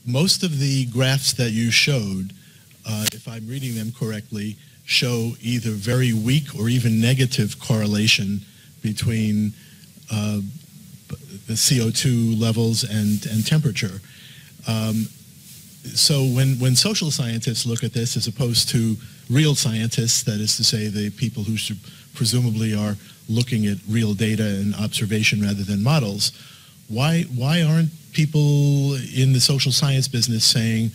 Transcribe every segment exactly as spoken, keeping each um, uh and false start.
most of the graphs that you showed, uh, if I'm reading them correctly, show either very weak or even negative correlation between uh, the C O two levels and, and temperature. Um, so when, when social scientists look at this as opposed to real scientists, that is to say the people who should, presumably are looking at real data and observation rather than models, why, why aren't people in the social science business saying,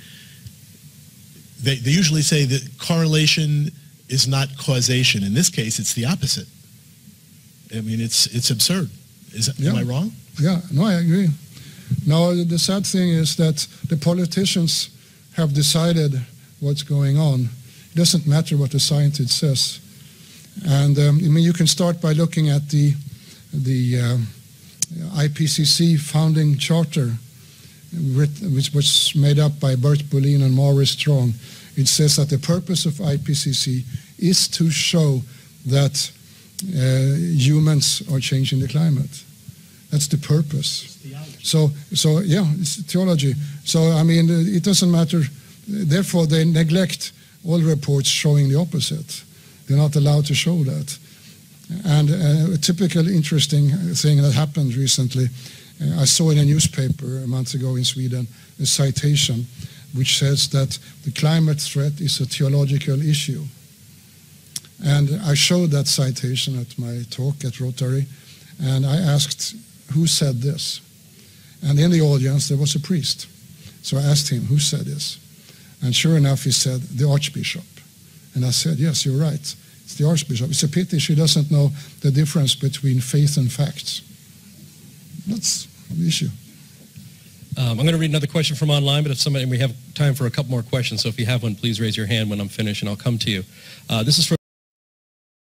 they, they usually say that correlation is not causation. In this case, it's the opposite. I mean, it's, it's absurd. Is that, yeah. Am I wrong? Yeah, no, I agree. No, the sad thing is that the politicians have decided what's going on. It doesn't matter what the scientist says. And um, I mean, you can start by looking at the, the um, I P C C founding charter, which was made up by Bert Bolin and Maurice Strong. It says that the purpose of I P C C is to show that uh, humans are changing the climate. That's the purpose. So, so yeah, it's theology. So, I mean, it doesn't matter. Therefore, they neglect all reports showing the opposite. They're not allowed to show that. And uh, a typical interesting thing that happened recently, uh, I saw in a newspaper a month ago in Sweden, a citation which says that the climate threat is a theological issue. And I showed that citation at my talk at Rotary, and I asked, who said this? And in the audience, there was a priest. So I asked him, who said this? And sure enough, he said, the Archbishop. And I said, yes, you're right. It's the Archbishop. It's a pity she doesn't know the difference between faith and facts. That's the issue. Um, I'm going to read another question from online, but if somebody, we have time for a couple more questions, so if you have one, please raise your hand when I'm finished, and I'll come to you. Uh, this is from